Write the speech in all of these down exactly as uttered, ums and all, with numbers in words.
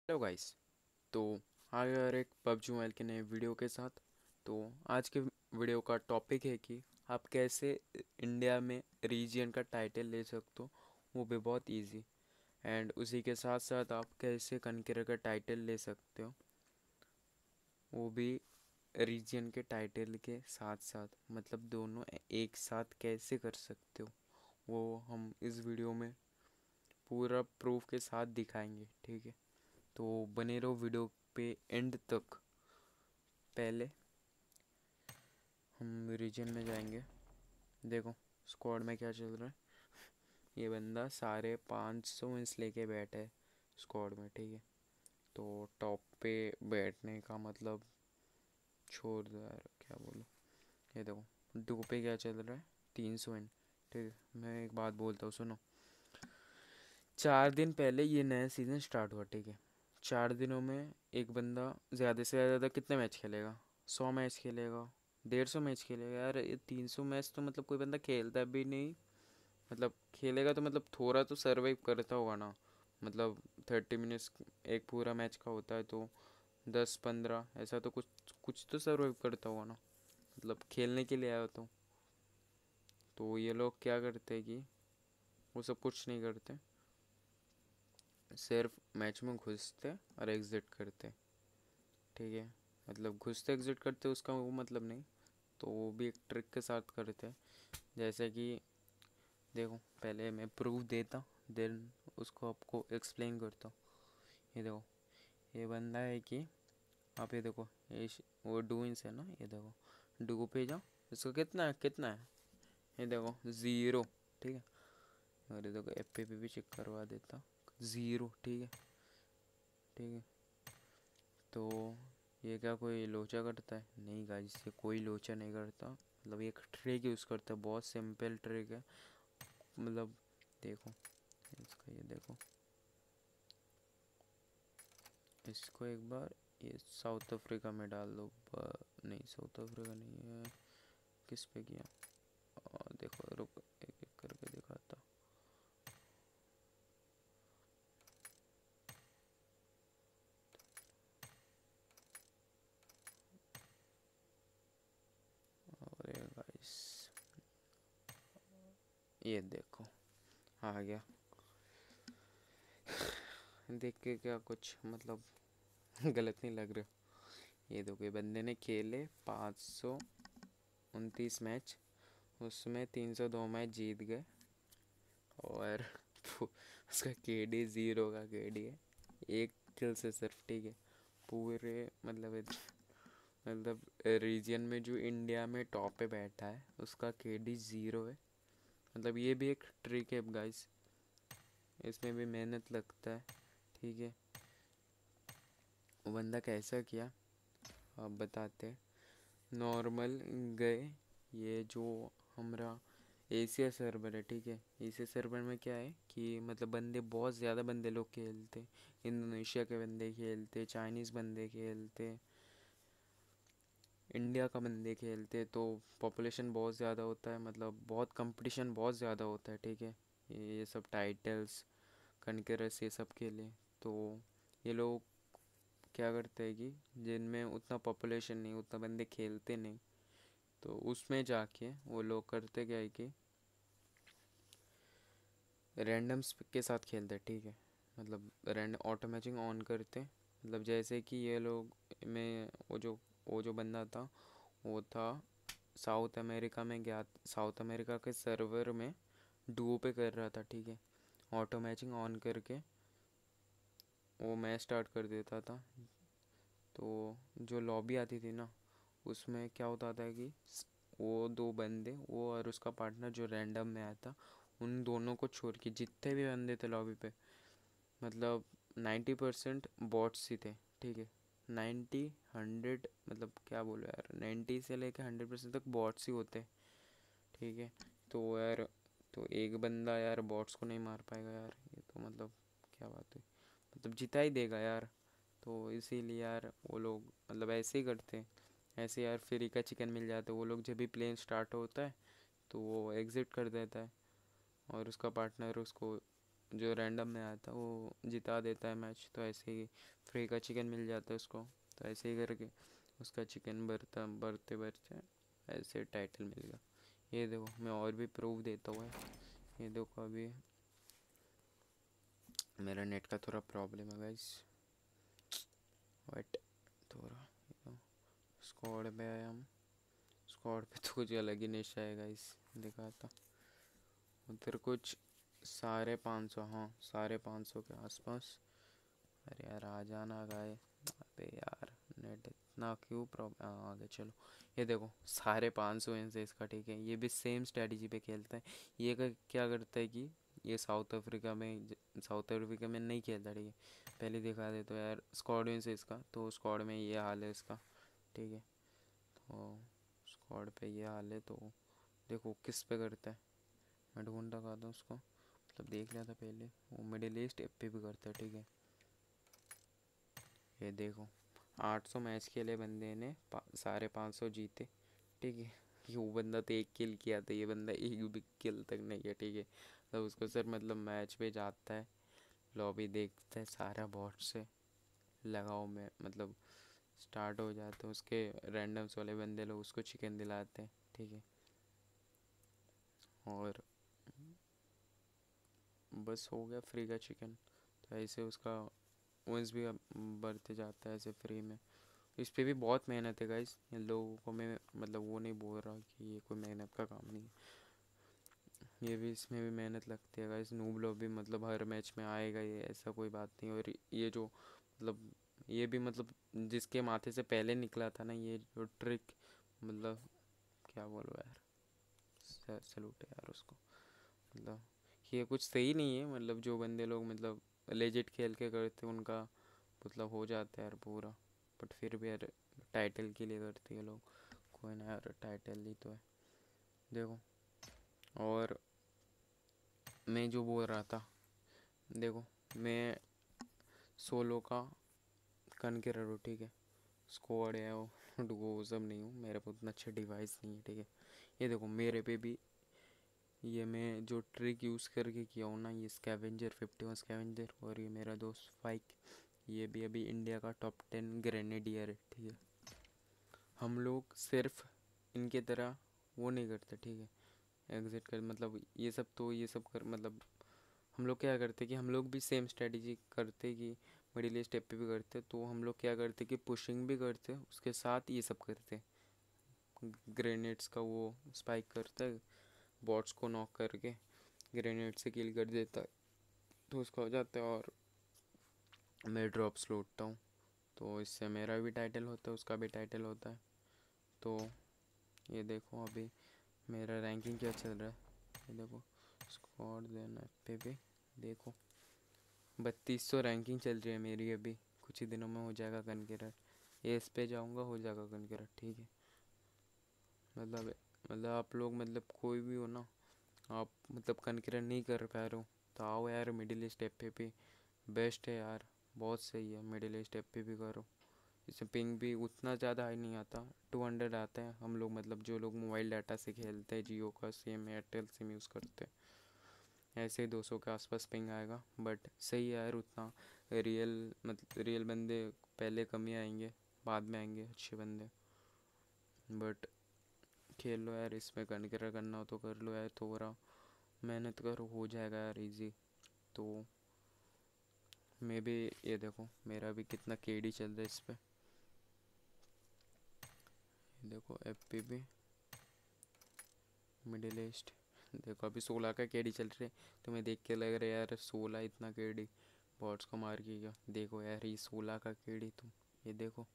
Hello guys. तो आ गया यार एक पबजी मोबाइल के नए वीडियो के साथ। तो आज के वीडियो का टॉपिक है कि आप कैसे इंडिया में रीजन का टाइटल ले सकते हो, वो भी बहुत इजी। एंड उसी के साथ साथ आप कैसे कनकरर का टाइटल ले सकते हो, वो भी रीजन के टाइटल के साथ साथ, मतलब दोनों एक साथ कैसे कर सकते हो, वो हम इस वीडियो में पूरा प्रूफ के साथ दिखाएंगे। ठीक है, तो बने रहो वीडियो पे एंड तक। पहले हम रीजन में जाएंगे। देखो स्क्वाड में क्या चल रहा है। ये बंदा सारे पाँच सौ इंच लेके बैठा है स्क्वाड में। ठीक है, तो टॉप पे बैठने का मतलब छोड़ दो यार, क्या बोलूँ। ये देखो डू पे क्या चल रहा है, तीन सौ इंच। ठीक है, मैं एक बात बोलता हूँ, सुनो। चार दिन पहले ये नया सीज़न स्टार्ट हुआ। ठीक है, चार दिनों में एक बंदा ज़्यादा से ज़्यादा कितने मैच खेलेगा? सौ मैच खेलेगा, डेढ़ सौ मैच खेलेगा यार। ये तीन सौ मैच तो मतलब कोई बंदा खेलता भी नहीं। मतलब खेलेगा तो मतलब थोड़ा तो सर्वाइव करता होगा ना। मतलब थर्टी मिनट्स एक पूरा मैच का होता है, तो दस पंद्रह ऐसा तो कुछ कुछ तो सर्वाइव करता होगा ना। मतलब खेलने के लिए आया तो तो ये लोग क्या करते हैं कि वो सब कुछ नहीं करते, सिर्फ मैच में घुसते और एग्ज़िट करते। ठीक है, मतलब घुसते एग्ज़िट करते उसका वो मतलब नहीं, तो वो भी एक ट्रिक के साथ करते हैं। जैसे कि देखो, पहले मैं प्रूफ देता, देन उसको आपको एक्सप्लेन करता हूँ। ये देखो, ये बंदा है कि आप ये देखो, ये श- वो डूइंस है ना। ये देखो डू पे जाओ, इसको कितना है कितना है, ये देखो ज़ीरो। ठीक है, और ये देखो एफ पे भी चेक करवा देता, ज़ीरो। ठीक है, ठीक है। तो ये क्या कोई लोचा करता है? नहीं गाइस, ये कोई लोचा नहीं करता। मतलब ये एक ट्रिक यूज़ करता है, बहुत सिंपल ट्रिक है। मतलब देखो इसका, ये देखो इसको एक बार ये साउथ अफ्रीका में डाल दो। ब- नहीं साउथ अफ्रीका नहीं है, किस पे किया? आ, देखो रुक, एक एक करके दिखाता। अरे गाइस, ये देखो आ गया। देख के क्या कुछ मतलब गलत नहीं लग रहा? ये देखो, ये बंदे ने खेले पाँच सौ उनतीस मैच, उसमें तीन सौ दो मैच जीत गए। और उसका केडी ज़ीरो का केडी है, एक किल से सिर्फ। ठीक है, पूरे मतलब मतलब रीजन में जो इंडिया में टॉप पे बैठा है उसका केडी ज़ीरो है। मतलब ये भी एक ट्रिक है गाइस, इसमें भी मेहनत लगता है। ठीक है, वो बंदा कैसा किया आप बताते हैं। नॉर्मल गए, ये जो हमारा एशिया सर्वर है। ठीक है, एशिया सर्वर में क्या है कि मतलब बंदे बहुत ज़्यादा बंदे लोग खेलते, इंडोनेशिया के बंदे खेलते, चाइनीज़ बंदे खेलते, इंडिया का बंदे खेलते, तो पॉपुलेशन बहुत ज़्यादा होता है, मतलब बहुत कंपटीशन बहुत ज़्यादा होता है। ठीक है, ये सब टाइटल्स कनकरस ये सब के लिए। तो ये लोग क्या करते हैं कि जिनमें उतना पॉपुलेशन नहीं, उतना बंदे खेलते नहीं, तो उसमें जाके वो लोग करते क्या है कि रैंडम्स के साथ खेलते। ठीक है, मतलब रैंड ऑटो मैचिंग ऑन करते। मतलब जैसे कि ये लोग में वो जो वो जो बंदा था, वो था साउथ अमेरिका में गया, साउथ अमेरिका के सर्वर में डुओ पे कर रहा था। ठीक है, ऑटो मैचिंग ऑन करके वो मैच स्टार्ट कर देता था। तो जो लॉबी आती थी ना, उसमें क्या होता था कि स- वो दो बंदे, वो और उसका पार्टनर जो रैंडम में आया था, उन दोनों को छोड़ के जितने भी बंदे थे लॉबी पे, मतलब नाइन्टी परसेंट बॉट्स ही थे। ठीक है, नाइन्टी हंड्रेड मतलब क्या बोलो यार, नाइन्टी से लेके हंड्रेड परसेंट तक बॉट्स ही होते। ठीक है, तो यार, तो एक बंदा यार बॉट्स को नहीं मार पाएगा यार, ये तो मतलब क्या बात है, मतलब जिता ही देगा यार। तो इसीलिए यार वो लोग मतलब ऐसे ही करते हैं। ऐसे यार फ्री का चिकन मिल जाता है, वो लोग जब भी प्लेन स्टार्ट होता है तो वो एग्ज़िट कर देता है, और उसका पार्टनर उसको जो रैंडम में आता है वो जिता देता है मैच, तो ऐसे ही फ्री का चिकन मिल जाता है उसको। तो ऐसे ही करके उसका चिकन भरता भरते भरते ऐसे टाइटल मिल गया। ये देखो मैं और भी प्रूफ देता हूँ। ये देखो अभी मेरा नेट का थोड़ा प्रॉब्लम है गाइस, बट थोड़ा स्क्वाड पे आए हम। स्क्वाड पे तो कुछ अलग ही नेशा है गाइस, देखा था उधर कुछ साढ़े पाँच सौ, हाँ साढ़े पाँच सौ के आसपास। अरे यार आ जाना गाय, अबे यार नेट इतना क्यों प्रॉब्लम, आगे चलो। ये देखो साढ़े पाँच सौ से इसका, ठीक है। ये भी सेम स्ट्रेटजी पे खेलता है। ये का- क्या करता है कि ये साउथ अफ्रीका में साउथ अफ्रीका में नहीं खेलता, ठीक है। पहले दिखा दे तो यार स्क्वाड से इसका, तो स्क्वाड में ये हाल है इसका, ठीक है। तो स्क्वाड पे ये हाल है, तो देखो किस पे करता है। मैं ढूंढ लगा दूँ उसको, मतलब देख लिया था पहले, वो मिडिल ईस्ट एप पे भी करता है, ठीक है। ये देखो आठ सौ मैच खेले बंदे ने, साढ़े पाँच सौ जीते, ठीक है। ये वो बंदा तो एक किल किया था, ये बंदा एक भी किल तक नहीं है, ठीक है। तो उसको सर मतलब मैच पे जाता है, लॉबी देखता है, सारा बॉट से लगाओ में मतलब स्टार्ट हो जाते हैं उसके रैंडम्स वाले बंदे लोग उसको चिकन दिलाते हैं, ठीक है। और बस हो गया फ्री का चिकन। तो ऐसे उसका वंस भी अब बढ़ते जाता है ऐसे फ्री में। इस पे भी बहुत मेहनत है गाइस, इन लोगों को मैं मतलब वो नहीं बोल रहा कि ये कोई मेहनत का काम नहीं है, ये भी इसमें भी मेहनत लगती है गाइस। नूब लोग भी मतलब हर मैच में आएगा, ये ऐसा कोई बात नहीं। और ये जो मतलब ये भी मतलब जिसके माथे से पहले निकला था ना ये जो ट्रिक, मतलब क्या बोलो यार, सैल्यूट है यार उसको। मतलब ये कुछ सही नहीं है, मतलब जो बंदे लोग मतलब लेजिट खेल के करते उनका मतलब हो जाता है यार पूरा। बट फिर भी यार टाइटल के लिए करते हैं लोग, कोई ना यार टाइटल ही तो है, देखो। और मैं जो बोल रहा था, देखो मैं सोलो का कनकेरर हूँ, ठीक है। स्क्वाड है वो वो सब नहीं हूँ, मेरे पास उतना अच्छा डिवाइस नहीं है, ठीक है। ये देखो मेरे पे भी ये मैं जो ट्रिक यूज़ करके किया हूँ ना, ये स्कैवेंजर फिफ्टी वन स्कैवेंजर, और ये मेरा दोस्त फाइक, ये भी अभी इंडिया का टॉप टेन ग्रेनेडियर है, ठीक है। हम लोग सिर्फ इनके तरह वो नहीं करते, ठीक है। एग्जिट कर मतलब ये सब, तो ये सब कर मतलब हम लोग क्या करते कि हम लोग भी सेम स्ट्रेटजी करते कि मिडिल स्टेप पे भी करते, तो हम लोग क्या करते कि पुशिंग भी करते उसके साथ ये सब करते। ग्रेनेड्स का वो स्पाइक करता है, बॉट्स को नॉक करके ग्रेनेड से किल कर देता है, तो उसका हो जाता है। और मैं ड्रॉप्स लूटता हूँ, तो इससे मेरा भी टाइटल होता है उसका भी टाइटल होता है। तो ये देखो अभी मेरा रैंकिंग क्या चल रहा है, ये देखो स्क्वाड देना पे भी देखो बत्तीस सौ रैंकिंग चल रही है मेरी अभी। कुछ ही दिनों में हो जाएगा कनकेरर, ये इस पे जाऊँगा हो जाएगा कनकेरर, ठीक है। मतलब मतलब आप लोग मतलब कोई भी हो ना, आप मतलब कनकेरर नहीं कर पा रहे हो तो आओ यार मिडिल स्टेप पे भी बेस्ट है यार, बहुत सही है। मिडिल स्टेप पे भी करो, इससे पिंग भी उतना ज़्यादा हाई नहीं आता, टू हंड्रेड आता है। हम लोग मतलब जो लोग मोबाइल डाटा से खेलते हैं, जियो का सिम एयरटेल सिम यूज़ करते हैं, ऐसे ही दो सौ के आसपास पिंग आएगा। बट सही है यार, उतना रियल मतलब रियल बंदे पहले कम ही आएंगे, बाद में आएंगे अच्छे बंदे। बट खेल लो यार, इसमें कनकरा करना हो तो कर लो यार, थोड़ा मेहनत करो हो जाएगा यार इजी। तो मैं भी ये देखो मेरा भी कितना केडी चल रहा है इस पे, देखो एफ पी भी मिडिल ईस्ट, देखो अभी सोलह का केडी चल रहे, तो मैं देख के लग रहा है यार सोलह इतना केडी बॉट्स को मार के क्या। देखो यार ये सोलह का केडी, तुम ये देखो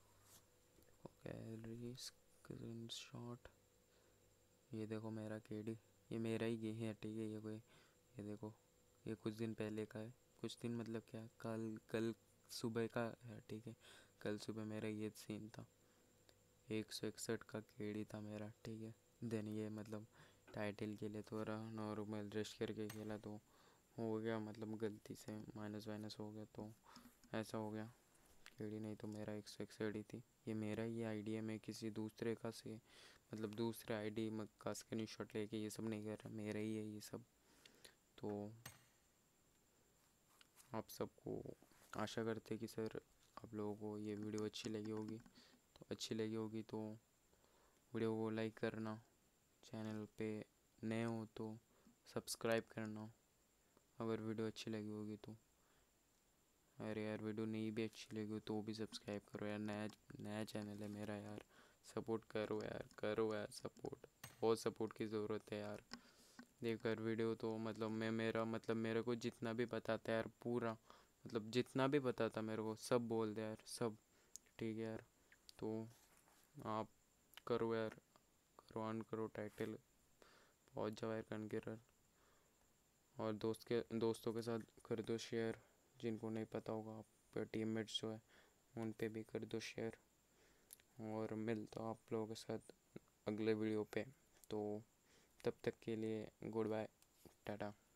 कैलरी स्क्रीन शॉट, ये देखो मेरा केडी, ये मेरा ही गे है, ठीक है। ये कोई ये देखो ये कुछ दिन पहले का है, कुछ दिन मतलब क्या कल कल सुबह का है, ठीक है। कल सुबह मेरा ये सीन था, एक सौ इकसठ का केडी था मेरा, ठीक है। देन ये मतलब टाइटल के लिए थोड़ा नॉर्मल रश करके खेला तो हो गया, मतलब गलती से माइनस वाइनस हो गया तो ऐसा हो गया। केडी नहीं तो मेरा एक सौ इकसठ ही थी। ये मेरा ही आईडी है, मैं किसी दूसरे का से मतलब दूसरे आईडी में का स्क्रीन शॉट लेके ये सब नहीं कर रहा, मेरा ही है ये सब। तो आप सबको आशा करते कि सर आप लोगों को ये वीडियो अच्छी लगी होगी। तो अच्छी लगी होगी तो वीडियो को लाइक करना, चैनल पे नए हो तो सब्सक्राइब करना अगर वीडियो अच्छी लगी होगी तो। अरे यार वीडियो नहीं भी अच्छी लगी हो तो भी सब्सक्राइब करो यार, नया नया चैनल है मेरा यार, सपोर्ट करो यार, करो यार सपोर्ट, बहुत सपोर्ट की ज़रूरत है यार। देख यार वीडियो तो मतलब मैं मेरा मतलब मेरे को जितना भी पता था यार पूरा, मतलब जितना भी पता था मेरे को सब बोल दे यार सब। ठीक है यार, तो आप करो यार, करो ऑन करो टाइटल, पहुँच जाओ यार conqueror। और दोस्त के दोस्तों के साथ कर दो शेयर, जिनको नहीं पता होगा आप टीममेट्स जो है उन पे भी कर दो शेयर। और मिलता हूँ आप लोगों के साथ अगले वीडियो पे। तो तब तक के लिए गुड बाय, टाटा।